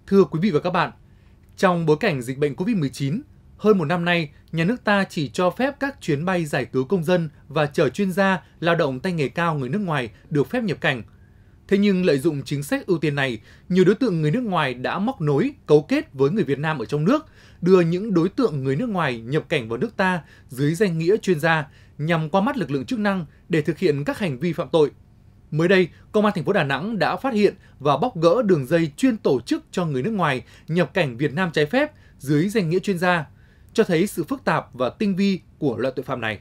Thưa quý vị và các bạn, trong bối cảnh dịch bệnh COVID-19, hơn một năm nay, nhà nước ta chỉ cho phép các chuyến bay giải cứu công dân và chở chuyên gia, lao động tay nghề cao người nước ngoài được phép nhập cảnh. Thế nhưng lợi dụng chính sách ưu tiên này, nhiều đối tượng người nước ngoài đã móc nối, cấu kết với người Việt Nam ở trong nước, đưa những đối tượng người nước ngoài nhập cảnh vào nước ta dưới danh nghĩa chuyên gia nhằm qua mắt lực lượng chức năng để thực hiện các hành vi phạm tội. Mới đây, Công an thành phố Đà Nẵng đã phát hiện và bóc gỡ đường dây chuyên tổ chức cho người nước ngoài nhập cảnh Việt Nam trái phép dưới danh nghĩa chuyên gia, cho thấy sự phức tạp và tinh vi của loại tội phạm này.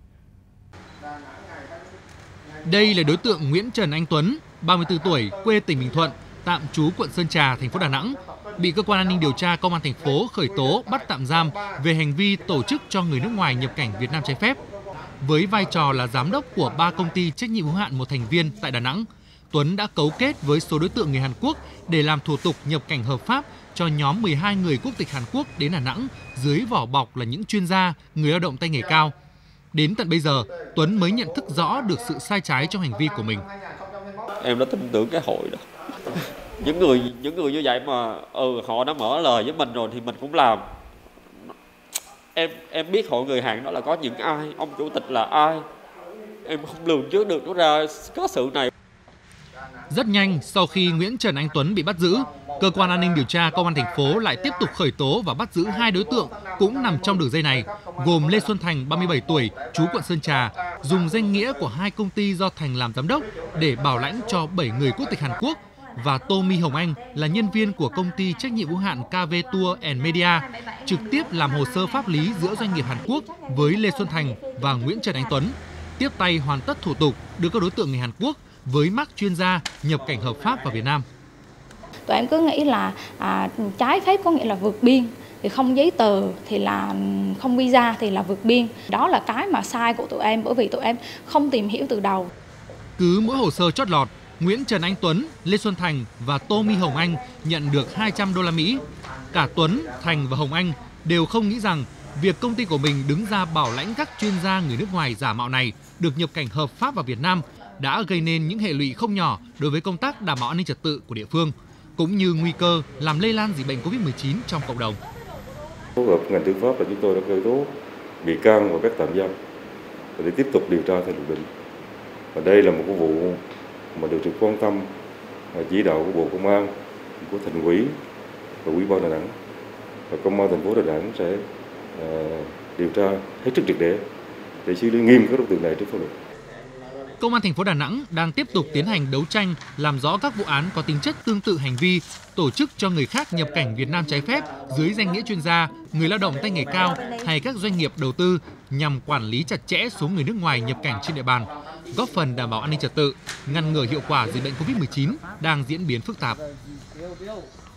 Đây là đối tượng Nguyễn Trần Anh Tuấn, 34 tuổi, quê tỉnh Bình Thuận, tạm trú quận Sơn Trà, thành phố Đà Nẵng, bị cơ quan an ninh điều tra Công an thành phố khởi tố bắt tạm giam về hành vi tổ chức cho người nước ngoài nhập cảnh Việt Nam trái phép. Với vai trò là giám đốc của 3 công ty trách nhiệm hữu hạn một thành viên tại Đà Nẵng, Tuấn đã cấu kết với số đối tượng người Hàn Quốc để làm thủ tục nhập cảnh hợp pháp cho nhóm 12 người quốc tịch Hàn Quốc đến Đà Nẵng dưới vỏ bọc là những chuyên gia, người lao động tay nghề cao. Đến tận bây giờ, Tuấn mới nhận thức rõ được sự sai trái trong hành vi của mình. Em đã tin tưởng cái hội đó. Những người như vậy mà họ đã mở lời với mình rồi thì mình cũng làm. Em biết hội người Hàn đó là có những ai, ông chủ tịch là ai. Em không lường trước được nó ra có sự này. Rất nhanh sau khi Nguyễn Trần Anh Tuấn bị bắt giữ, cơ quan an ninh điều tra Công an thành phố lại tiếp tục khởi tố và bắt giữ 2 đối tượng cũng nằm trong đường dây này, gồm Lê Xuân Thành, 37 tuổi, trú quận Sơn Trà, dùng danh nghĩa của 2 công ty do Thành làm giám đốc để bảo lãnh cho 7 người quốc tịch Hàn Quốc, và Tô My Hồng Anh là nhân viên của công ty trách nhiệm hữu hạn KV Tour and Media, trực tiếp làm hồ sơ pháp lý giữa doanh nghiệp Hàn Quốc với Lê Xuân Thành và Nguyễn Trần Anh Tuấn, tiếp tay hoàn tất thủ tục đưa các đối tượng người Hàn Quốc với mác chuyên gia nhập cảnh hợp pháp vào Việt Nam. Tụi em cứ nghĩ là trái phép có nghĩa là vượt biên, thì không giấy tờ thì là không visa thì là vượt biên. Đó là cái mà sai của tụi em, bởi vì tụi em không tìm hiểu từ đầu. Cứ mỗi hồ sơ chót lọt, Nguyễn Trần Anh Tuấn, Lê Xuân Thành và Tô My Hồng Anh nhận được 200 đô la Mỹ. Cả Tuấn, Thành và Hồng Anh đều không nghĩ rằng việc công ty của mình đứng ra bảo lãnh các chuyên gia người nước ngoài giả mạo này được nhập cảnh hợp pháp vào Việt Nam đã gây nên những hệ lụy không nhỏ đối với công tác đảm bảo an ninh trật tự của địa phương, cũng như nguy cơ làm lây lan dịch bệnh COVID-19 trong cộng đồng. Phối hợp ngành tư pháp là chúng tôi đã khởi tố bị can và bắt tạm giam để tiếp tục điều tra theo luật định. Và đây là một cái vụ mà được sự quan tâm chỉ đạo của Bộ Công an, của Thành ủy và Ủy ban Đà Nẵng, và Công an thành phố Đà Nẵng sẽ điều tra hết sức triệt để xử lý nghiêm các đối tượng này trước pháp luật. Công an thành phố Đà Nẵng đang tiếp tục tiến hành đấu tranh làm rõ các vụ án có tính chất tương tự hành vi tổ chức cho người khác nhập cảnh Việt Nam trái phép dưới danh nghĩa chuyên gia, người lao động tay nghề cao hay các doanh nghiệp đầu tư nhằm quản lý chặt chẽ số người nước ngoài nhập cảnh trên địa bàn, góp phần đảm bảo an ninh trật tự, ngăn ngừa hiệu quả dịch bệnh COVID-19 đang diễn biến phức tạp.